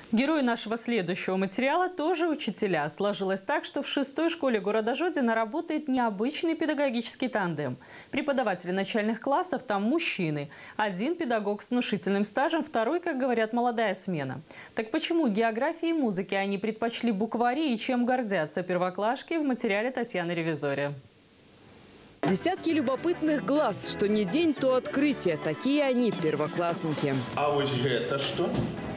Герои нашего следующего материала тоже учителя. Сложилось так, что в 6-й школе города Жодина работает необычный педагогический тандем. Преподаватели начальных классов там мужчины. Один педагог с внушительным стажем, второй, как говорят, молодая смена. Так почему географии и музыки они предпочли буквари и чем гордятся первоклашки, в материале Татьяны Ревизори. Десятки любопытных глаз, что не день, то открытие. Такие они, первоклассники. А вот это что?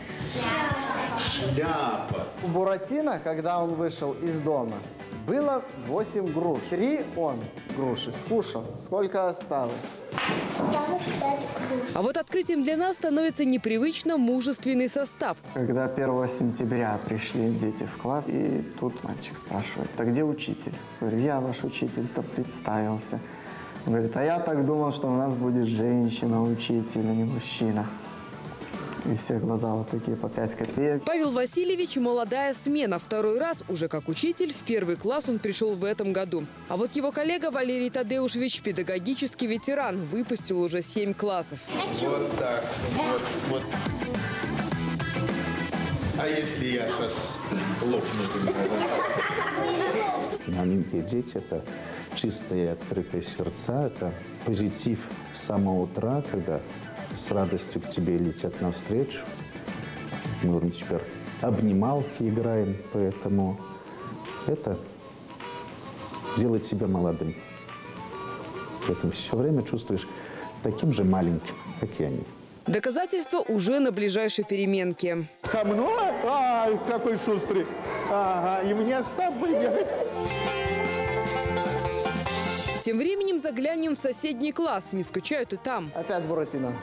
Шляпа. У Буратино, когда он вышел из дома, было 8 груш. 3 он груши скушал. Сколько осталось? Осталось 5 груш. А вот открытием для нас становится непривычно мужественный состав. Когда 1 сентября пришли дети в класс, и тут мальчик спрашивает: «Так где учитель?» Говорю: «Я ваш учитель-то представился». Он говорит: «А я так думал, что у нас будет женщина-учитель, а не мужчина». И все глаза вот такие по 5 копеек. Павел Васильевич – молодая смена. Второй раз уже как учитель. В 1 класс он пришел в этом году. А вот его коллега Валерий Тадеушевич – педагогический ветеран. Выпустил уже 7 классов. Вот так. Вот. А если я сейчас лопну? Маленькие дети – это чистые и открытые сердца, это позитив с самого утра, когда с радостью к тебе летят навстречу. Мы вроде теперь обнималки играем, поэтому это делает тебя молодым. Поэтому все время чувствуешь таким же маленьким, как и они. Доказательства уже на ближайшей переменке. Со мной? Ай, какой шустрый. Ага, и мне с тобой бегать. Тем временем заглянем в соседний класс. Не скучают и там. Опять Буратино.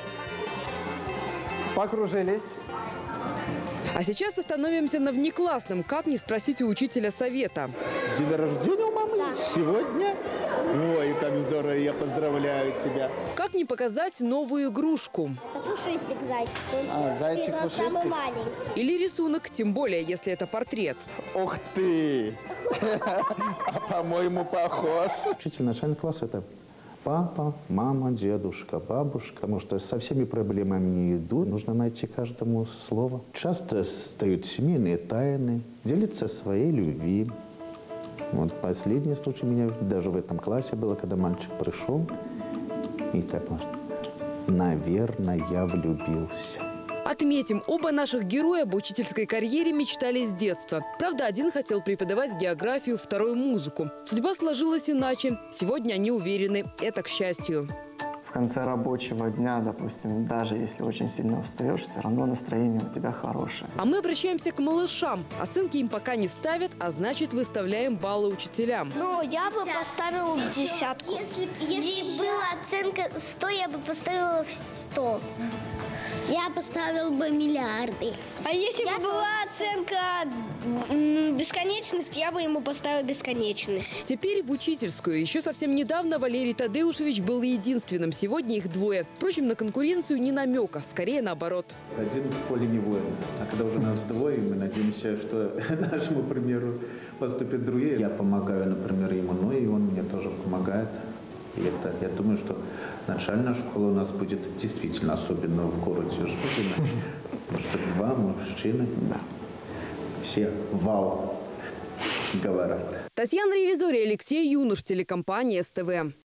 Покружились. А сейчас остановимся на внеклассном. Как не спросить у учителя совета? День рождения у мамы? Да. Сегодня? Ой, как здорово, я поздравляю тебя. Как не показать новую игрушку? Пушистик зайчик. Зайчик пушистый? Самый маленький. Или рисунок, тем более, если это портрет. Ух ты! А по-моему, похож. Учитель начального класса – это папа, мама, дедушка, бабушка. Потому что со всеми проблемами не идут. Нужно найти каждому слово. Часто встают семейные тайны, делятся своей любви. Вот последний случай у меня даже в этом классе было, когда мальчик пришел и так, наверное, я влюбился. Отметим, оба наших героя об учительской карьере мечтали с детства. Правда, один хотел преподавать географию, второй – музыку. Судьба сложилась иначе. Сегодня они уверены – это к счастью. В конце рабочего дня, допустим, даже если очень сильно устаешь, все равно настроение у тебя хорошее. А мы обращаемся к малышам. Оценки им пока не ставят, а значит, выставляем баллы учителям. Ну, я бы поставила 10. Если была оценка 100, я бы поставила 100. Я поставил бы миллиарды. А если бы была оценка бесконечность, я бы ему поставила бесконечность. Теперь в учительскую. Еще совсем недавно Валерий Тадеушевич был единственным. Сегодня их двое. Впрочем, на конкуренцию ни намека. Скорее наоборот. Один в поле не воин. А когда уже нас двое, мы надеемся, что нашему примеру поступят другие. Я помогаю, например, ему, но и он мне тоже помогает. И это, я думаю, что начальная школа у нас будет действительно особенно в городе Жодино. Потому что 2 мужчины, да, все вау говорят. Татьяна Ревизори, Алексей Юнош, телекомпания СТВ.